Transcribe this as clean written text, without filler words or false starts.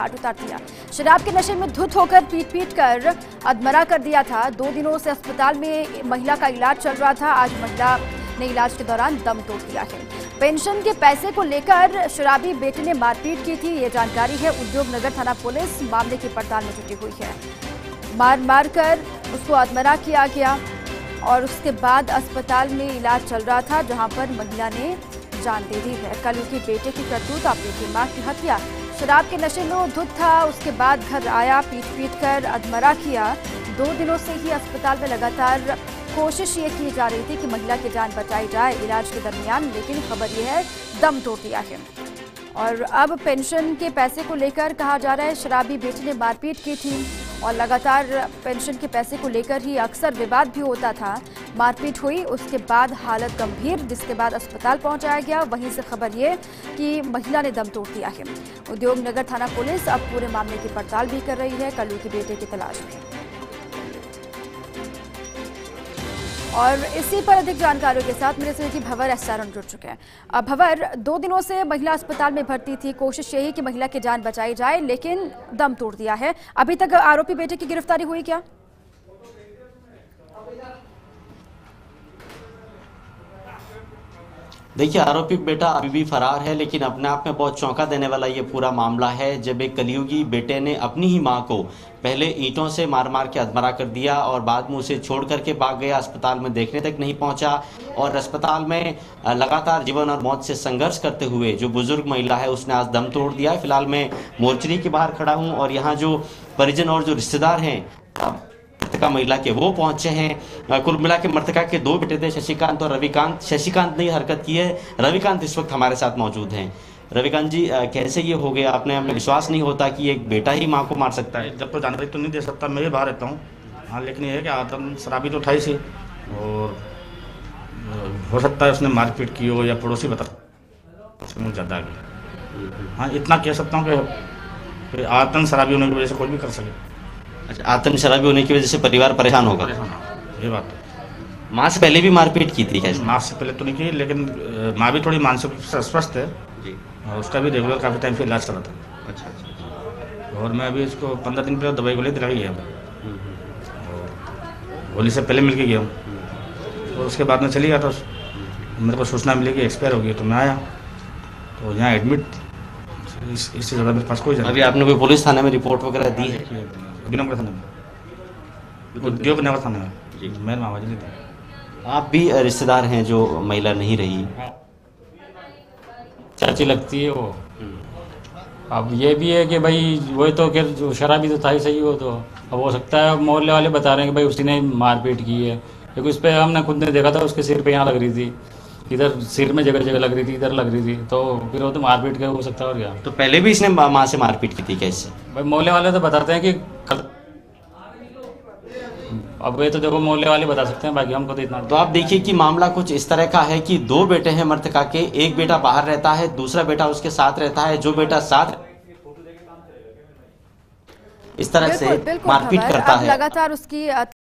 उतार दिया। शराब के नशे में धुत होकर पीट कर अधमरा कर दिया था। 2 दिनों से अस्पताल में महिला का इलाज चल रहा था। आज महिला ने इलाज के दौरान दम तोड़ दिया है। पेंशन के पैसे को लेकर शराबी बेटे ने मारपीट की थी, ये जानकारी है। उद्योग नगर थाना पुलिस मामले की पड़ताल में जुटी हुई है। मार कर उसको अधमरा किया गया और उसके बाद अस्पताल में इलाज चल रहा था, जहां पर महिला ने जान दे दी है। कल उसके बेटे की करतूत, आप देखिए, मां की हत्या। शराब के नशे में धुत था, उसके बाद घर आया, पीट कर अधमरा किया। 2 दिनों से ही अस्पताल में लगातार कोशिश ये की जा रही थी कि महिला की जान बचाई जाए इलाज के दरमियान, लेकिन खबर यह है दम तोड़ दिया है। और अब पेंशन के पैसे को लेकर कहा जा रहा है शराबी बेटे ने मारपीट की थी और लगातार पेंशन के पैसे को लेकर ही अक्सर विवाद भी होता था। मारपीट हुई, उसके बाद हालत गंभीर, जिसके बाद अस्पताल पहुंचाया गया। वहीं से खबर ये कि महिला ने दम तोड़ दिया है। उद्योग नगर थाना पुलिस अब पूरे मामले की पड़ताल भी कर रही है, कल्लू के बेटे की तलाश में। और इसी पर अधिक जानकारियों के साथ मेरे सहयोगी भंवर एसआरन जुड़ चुके हैं। भंवर, 2 दिनों से महिला अस्पताल में भर्ती थी, कोशिश यही कि महिला की जान बचाई जाए, लेकिन दम तोड़ दिया है। अभी तक आरोपी बेटे की गिरफ्तारी हुई क्या? देखिए, आरोपी बेटा अभी भी फरार है, लेकिन अपने आप में बहुत चौंका देने वाला ये पूरा मामला है जब एक कलयुगी बेटे ने अपनी ही मां को पहले ईंटों से मार मार के अधमरा कर दिया और बाद में उसे छोड़ करके भाग गया। अस्पताल में देखने तक नहीं पहुंचा और अस्पताल में लगातार जीवन और मौत से संघर्ष करते हुए जो बुजुर्ग महिला है उसने आज दम तोड़ दिया। फिलहाल मैं मोर्चरी के बाहर खड़ा हूँ और यहाँ जो परिजन और जो रिश्तेदार हैं मृतका महिला के, वो पहुंचे हैं। कुल मिला के मृतका के 2 बेटे थे, शशिकांत और रविकांत। शशिकांत ने हरकत की है, रविकांत इस वक्त हमारे साथ मौजूद हैं। रविकांत जी, कैसे ये हो गया? आपने हमें विश्वास नहीं होता कि एक बेटा ही मां को मार सकता है? जब तो जानकारी तो नहीं दे सकता, मैं भी बाहर रहता हूँ। हाँ, लेकिन ये है कि आदम शराबी तो उठाई सी और हो सकता है उसने मारपीट की हो या पड़ोसी बता उसमें ज़्यादा आगे। हाँ, इतना कह सकता हूँ कि आतंक शराबी होने की वजह से कोई भी कर सके। अच्छा, आतंक शराबी होने की वजह से परिवार परेशान होगा, ये बात है। माँ से पहले भी मारपीट की थी कैसे? माँ से पहले तो नहीं की, लेकिन माँ भी थोड़ी मानसिक स्वस्थ है जी, और उसका भी रेगुलर काफ़ी टाइम से इलाज चला था। अच्छा। और मैं अभी इसको 15 दिन पहले दवाई गोली दिलाई है, गोली से पहले मिल के गया हूँ। तो उसके बाद में चली गया था, मेरे को सूचना मिली कि एक्सपायर हो गई, तो मैं आया तो यहाँ एडमिट। इससे ज़्यादा मेरे पास कोई जानकारी। अभी आपने कोई पुलिस थाने में रिपोर्ट वगैरह दी है? अभिनव थाने में, उद्योग नगर थाने में जी, मैं मावाजी नहीं था। आप भी रिश्तेदार हैं जो महिला नहीं रही? चाची लगती है वो। अब ये भी है कि भाई वही तो कि जो शराबी तो था ही सही, वो तो अब हो सकता है मोहल्ले वाले बता रहे हैं कि भाई उसी ने मारपीट की है, क्योंकि उस पर हमने खुद ने देखा था, उसके सिर पे यहाँ लग रही थी, इधर सिर में जगह जगह लग रही थी, इधर लग रही थी, तो फिर वो तो मारपीट का हो सकता है। और क्या, तो पहले भी इसने माँ से मारपीट की थी कैसे? भाई मोहल्ले वाले तो बताते हैं कि अब ये तो देखो मोहल्ले वाले बता सकते हैं, बाकी हमको तो इतना। तो आप देखिए कि मामला कुछ इस तरह का है कि 2 बेटे हैं मृतका के, एक बेटा बाहर रहता है, दूसरा बेटा उसके साथ रहता है। जो बेटा साथ इस तरह से मारपीट करता है, लगातार उसकी